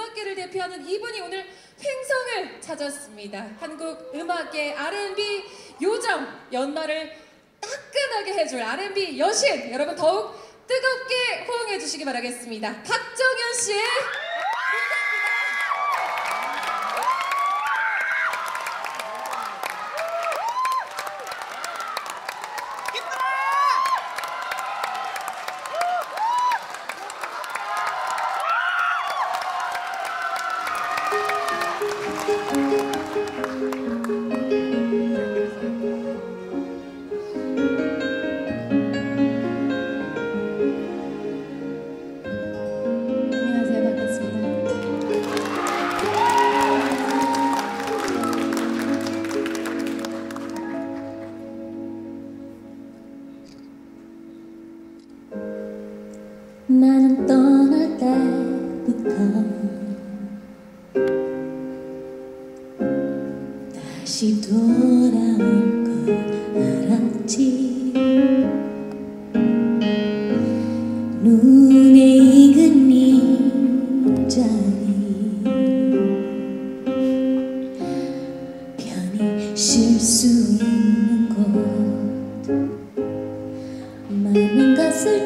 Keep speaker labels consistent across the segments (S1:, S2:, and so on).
S1: 음악계를 대표하는 이분이 오늘 횡성을 찾았습니다. 한국 음악계 R&B 요정, 연말을 따끈하게 해줄 R&B 여신, 여러분 더욱 뜨겁게 호응해 주시기 바라겠습니다. 박정현 씨의
S2: 나는 떠날 때부터 다시 돌아올 걸 알았지. 눈에 익은 이 자리 편히 쉴 수 있는 곳 많은 것을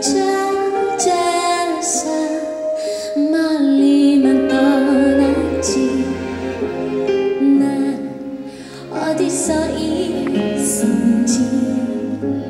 S2: 찾아서 멀리만 떠났지. 난 어디서 있었는지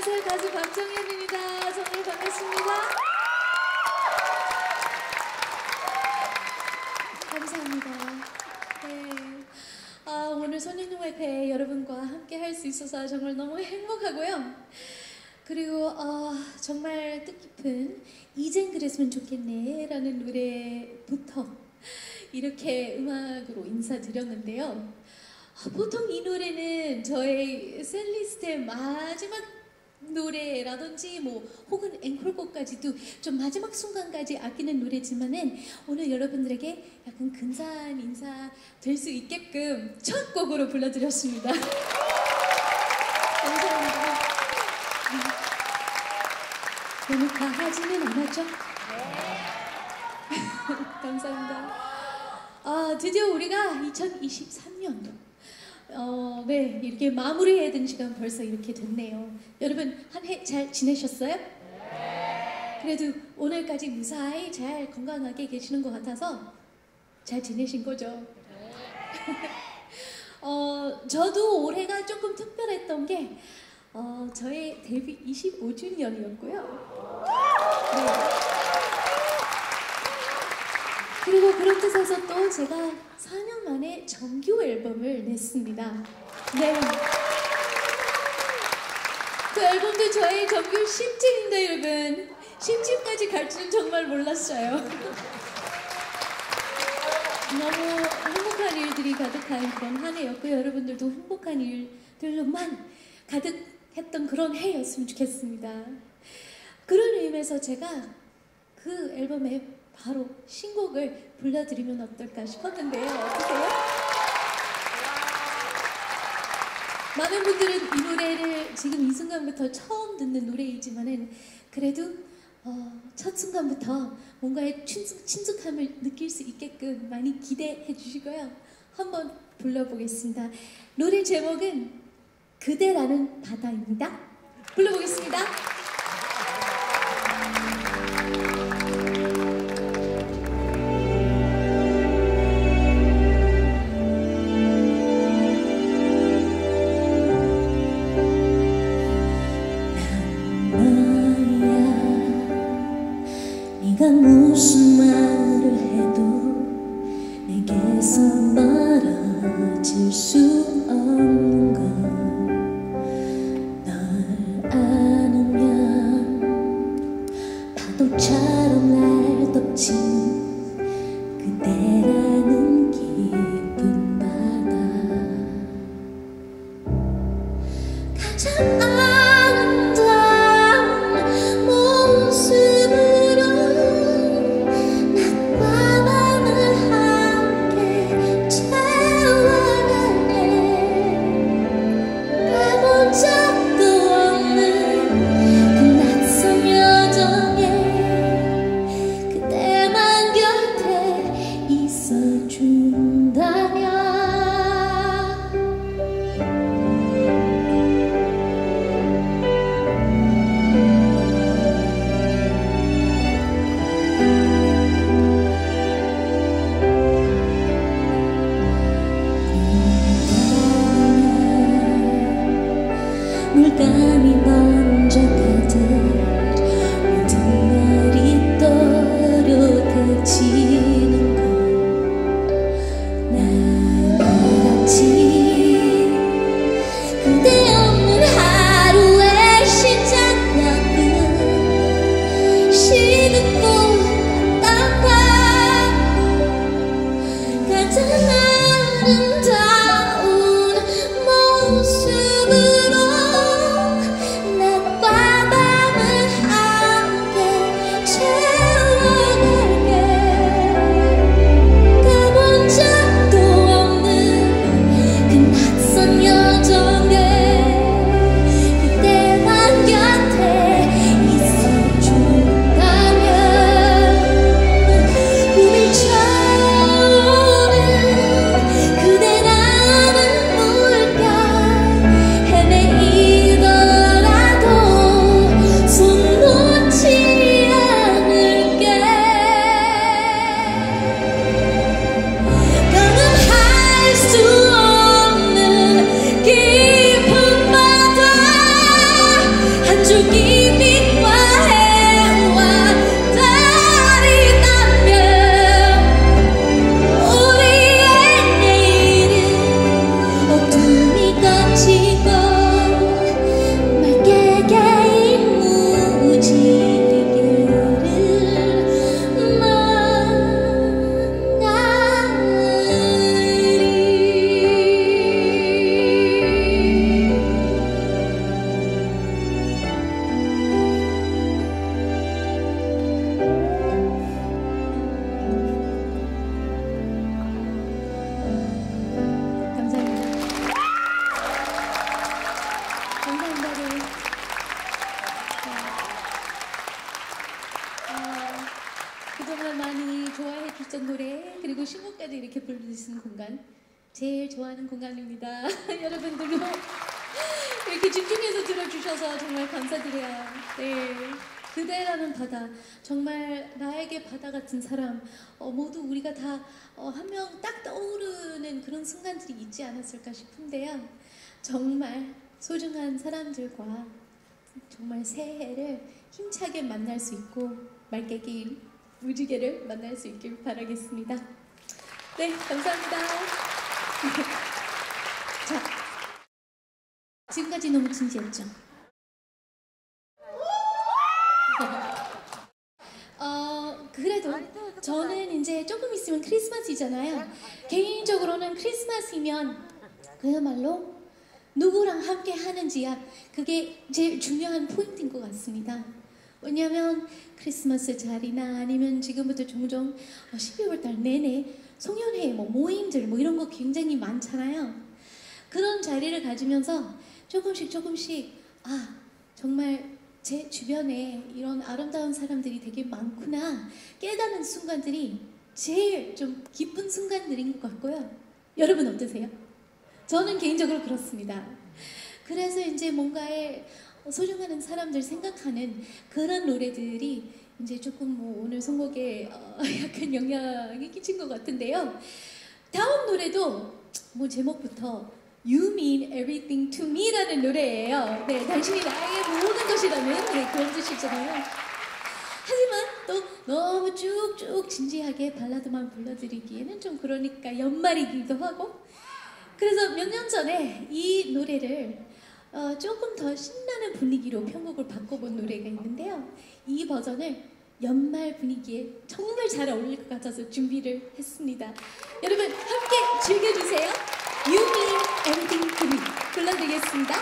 S2: 안녕하세요. 가수 박정현입니다. 정말 반갑습니다. 감사합니다. 네. 오늘 손인용회에 여러분과 함께 할 수 있어서 정말 너무 행복하고요. 그리고 정말 뜻깊은 이젠 그랬으면 좋겠네 라는 노래부터 이렇게 음악으로 인사드렸는데요. 보통 이 노래는 저의 셀리스트의 마지막 노래라든지 혹은 앵콜곡까지도 좀 마지막 순간까지 아끼는 노래지만은 오늘 여러분들에게 약간 근사한 인사 될 수 있게끔 첫 곡으로 불러드렸습니다. 감사합니다. 너무 과하지는 않았죠? 감사합니다. 드디어 우리가 2023년 네, 이렇게 마무리해야 되는 시간 벌써 이렇게 됐네요. 여러분 한 해 잘 지내셨어요? 그래도 오늘까지 무사히 잘 건강하게 계시는 것 같아서 잘 지내신 거죠? 저도 올해가 조금 특별했던 게 저의 데뷔 25주년이었고요. 네. 그리고 그런 뜻에서 또 제가 4년 만에 정규 앨범을 냈습니다. 네. 그 앨범도 저의 정규 10집인데 여러분 10집까지 갈 줄은 정말 몰랐어요. 너무 행복한 일들이 가득한 그런 한 해였고요. 여러분들도 행복한 일들로만 가득했던 그런 해였으면 좋겠습니다. 그런 의미에서 제가 그 앨범에 바로 신곡을 불러드리면 어떨까 싶었는데요. 어떠세요? 많은 분들은 이 노래를 지금 이 순간부터 처음 듣는 노래이지만은 그래도 첫 순간부터 뭔가의 친숙함을 느낄 수 있게끔 많이 기대해 주시고요. 한번 불러보겠습니다. 노래 제목은 그대라는 바다입니다. 불러보겠습니다.
S3: 네가 무슨 말을 해도 내게서 멀어질 수 없는 걸 널 안으면 파도처럼 날 덮친 그대라는 깊은 바다 가장 아름다운 모습으로 물감이 번져 가득 모든 날이 또렷해지는 것 나같이 그대 없는 하루의 시작과 끝 시는 꽃 같단다 가장 아름다운 모습으로 낮과 밤을
S2: 감사합니다. 네. 그동안 많이 좋아해 주셨던 노래 그리고 신곡까지 이렇게 부르신 공간 제일 좋아하는 공간입니다. 여러분들도 이렇게 집중해서 들어주셔서 정말 감사드려요. 네. 그대라는 바다, 정말 나에게 바다 같은 사람, 모두 우리가 다 한 명 딱 떠오르는 그런 순간들이 있지 않았을까 싶은데요. 정말 소중한 사람들과 정말 새해를 힘차게 만날 수 있고 맑게 긴 무지개를 만날 수 있길 바라겠습니다. 네, 감사합니다. 자, 지금까지 너무 진지했죠? 그래도 저는 이제 조금 있으면 크리스마스이잖아요. 개인적으로는 크리스마스이면 그야말로 누구랑 함께 하는지야 그게 제일 중요한 포인트인 것 같습니다. 왜냐하면 크리스마스 자리나 아니면 지금부터 종종 12월 달 내내 송년회 모임들 이런 거 굉장히 많잖아요. 그런 자리를 가지면서 조금씩 정말 제 주변에 이런 아름다운 사람들이 되게 많구나 깨닫는 순간들이 제일 좀 기쁜 순간들인 것 같고요. 여러분 어떠세요? 저는 개인적으로 그렇습니다. 그래서 이제 뭔가에 소중한 사람들 생각하는 그런 노래들이 이제 조금 오늘 선곡에 약간 영향이 끼친 것 같은데요. 다음 노래도 제목부터 You Mean Everything to Me라는 노래예요. 네, 당신이 나에게 모든 것이라는 그런 뜻이잖아요. 하지만 또 너무 쭉쭉 진지하게 발라드만 불러드리기에는 좀 그러니까 연말이기도 하고 그래서 몇 년 전에 이 노래를 조금 더 신나는 분위기로 편곡을 바꿔본 노래가 있는데요. 이 버전을 연말 분위기에 정말 잘 어울릴 것 같아서 준비를 했습니다. 여러분 함께 즐겨주세요. You Mean Everything to Me 불러드리겠습니다.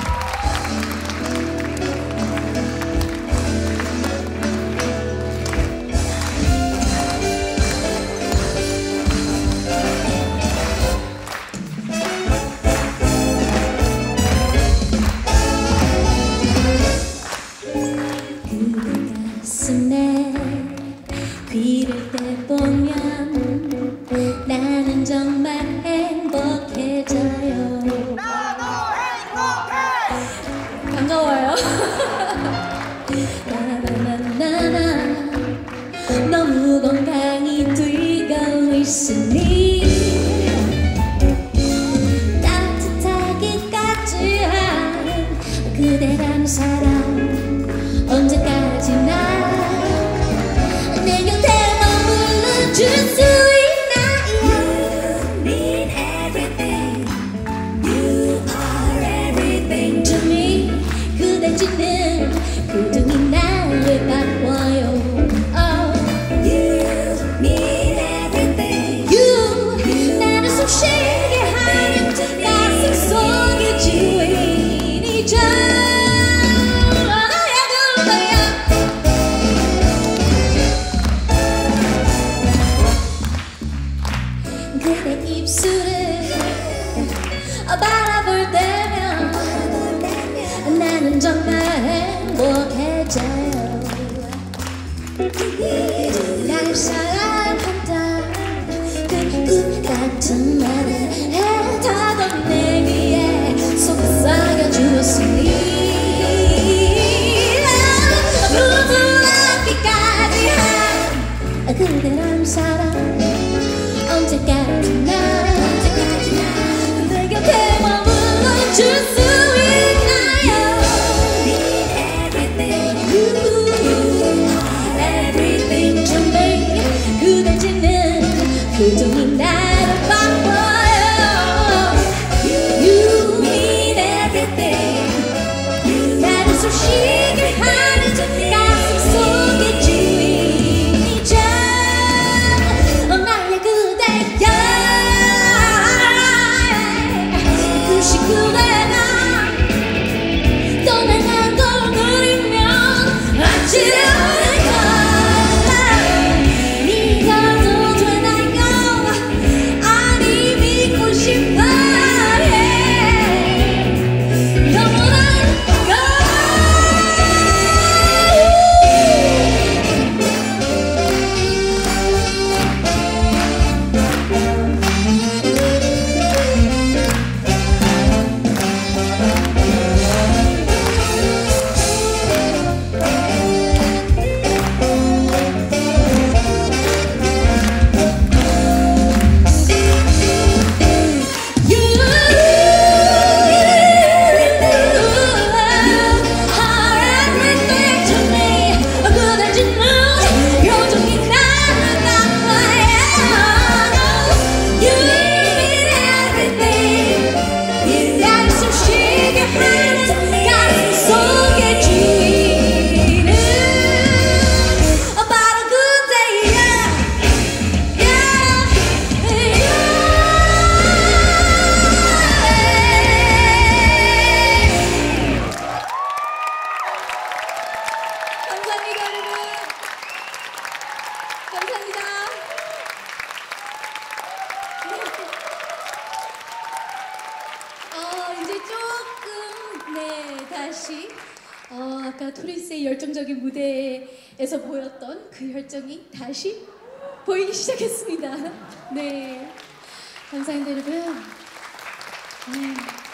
S3: 귀를 떼보면 나는 정말 행복해져요.
S4: 나도 행복해.
S2: 반가워요.
S3: 나나나나나 너무 건강히 뛰고 있으니 따뜻하기까지 한 그대라는 사람 언제까지나 내 곁에 머물러줄 수 있나요? You mean everything. You are everything to me. 그대 짓는 표정이 나를 바꿔요. Oh, you mean everything. You 나를 숨쉬게 하는 가슴 속의 주인이죠. 그대 입술을 바라볼 때면 나는 정말 행복해져요. 날 사랑한다 그 같은 말을 해다던 내게 속삭여 주었으니 부드럽기까지 한 그대란 사람 언제까지나 내 곁에 머물러줄 수 있나요? Everything to me. 그댈 짓는 표정이 나를 바꿔요. You mean everything. 나를 숨쉬게 하는 가슴 속의 주인이죠. 나의 그대야. 그시 그대가 떠나간 걸 그리면 아찔하는 걸 믿어도 되나요? 아니 믿고 싶어. 너무나
S2: 다시 아까 토리스의 열정적인 무대에서 보였던 그 열정이 다시 보이기 시작했습니다. 네, 감사합니다 여러분. 네.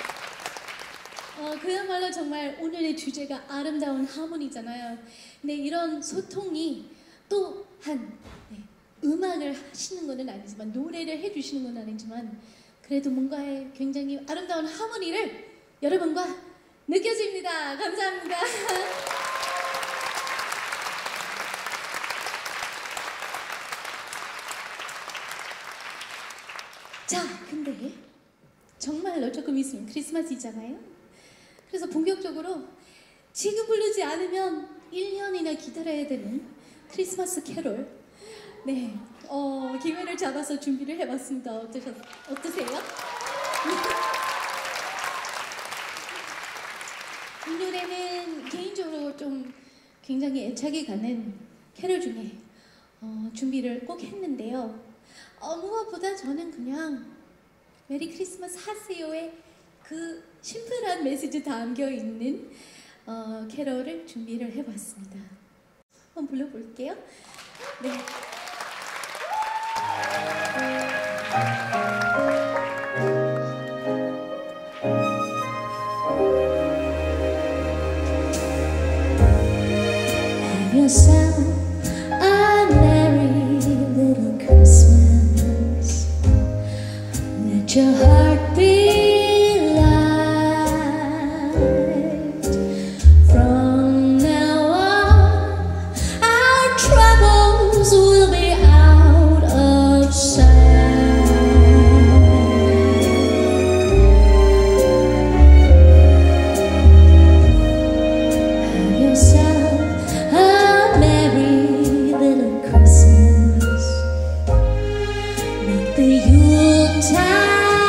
S2: 그야말로 정말 오늘의 주제가 아름다운 하모니잖아요. 네, 이런 소통이 또한 음악을 하시는 것은 아니지만 노래를 해주시는 건 아니지만 그래도 뭔가의 굉장히 아름다운 하모니를 여러분과 느껴집니다. 감사합니다. 자, 근데 정말로 조금 있으면 크리스마스이잖아요. 그래서 본격적으로 지금 부르지 않으면 1년이나 기다려야 되는 크리스마스 캐롤, 네, 기회를 잡아서 준비를 해봤습니다. 어떠세요? 이 노래는 개인적으로 좀 굉장히 애착이 가는 캐롤 중에 준비를 꼭 했는데요. 무엇보다 저는 그냥 메리 크리스마스 하세요의 그 심플한 메시지 담겨 있는 캐럴을 준비를 해봤습니다. 한번 불러볼게요. 네.
S3: Have yourself a merry little Christmas. Let your heart be light. From now on, our troubles will be out of sight. Have yourself a merry little Christmas. Make the Yuletide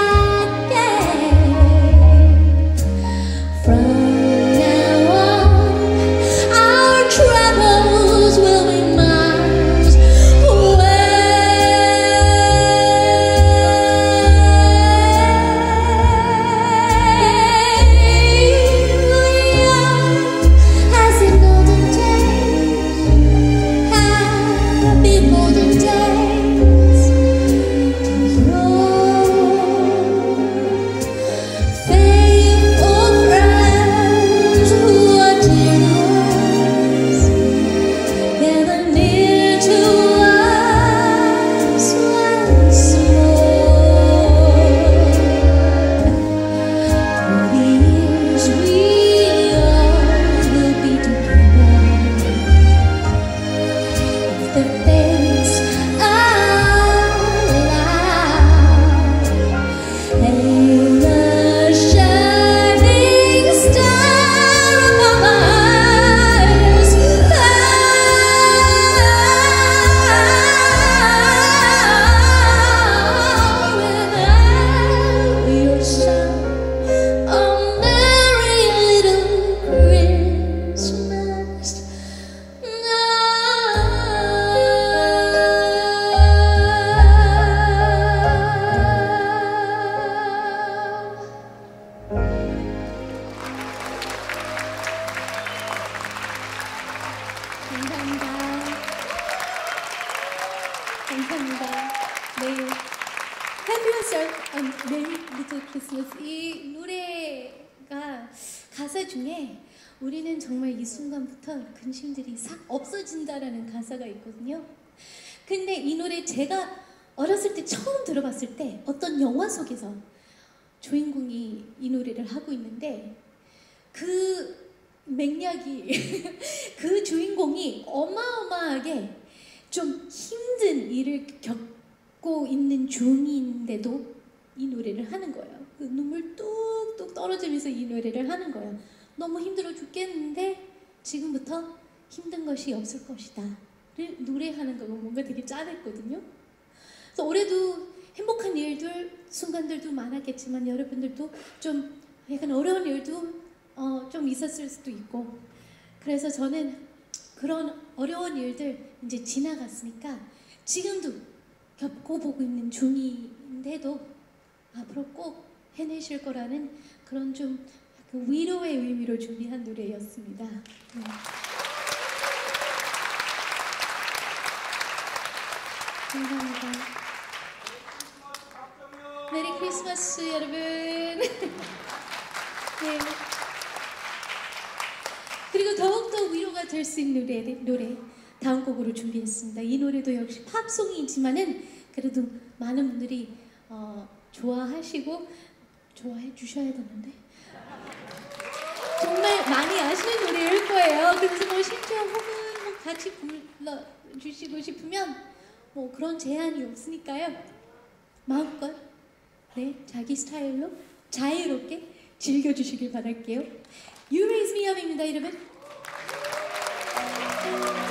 S3: 감사합니다. 네, Have yourself a merry little Christmas. 이 노래가 가사 중에 우리는 정말 이 순간부터 근심들이 싹 없어진다라는 가사가 있거든요. 근데 이 노래 제가 어렸을 때 처음 들어봤을 때 어떤 영화 속에서 주인공이 이 노래를 하고 있는데 그 맥락이 그 주인공이 어마어마하게 좀 힘든 일을 겪고 있는 중인데도 이 노래를 하는 거예요. 그 눈물 뚝뚝 떨어지면서 이 노래를 하는 거예요. 너무 힘들어 죽겠는데 지금부터 힘든 것이 없을 것이다를 노래하는 거가 뭔가 되게 짠했거든요. 그래서 올해도 행복한 일들, 순간들도 많았겠지만 여러분들도 좀 약간 어려운 일도 좀 있었을 수도 있고, 그래서 저는 그런 어려운 일들 이제 지나갔으니까 지금도 겪어보고 있는 중인데도 앞으로 꼭 해내실 거라는 그런 좀
S2: 그 위로의 의미로 준비한 노래였습니다. 네. 감사합니다. 메리 크리스마스 여러분. 네. 그리고 더욱더 위로가 될 수 있는 노래 다음 곡으로 준비했습니다. 이 노래도 역시 팝송이지만은 그래도 많은 분들이 좋아하시고 좋아해 주셔야 되는데 정말 많이 아시는 노래일 거예요. 그래서 뭐 신청 혹은 뭐 같이 불러주시고 싶으면 뭐 그런 제한이 없으니까요. 마음껏 네 자기 스타일로 자유롭게 즐겨주시길 바랄게요. You Raise Me Up입니다, 여러분.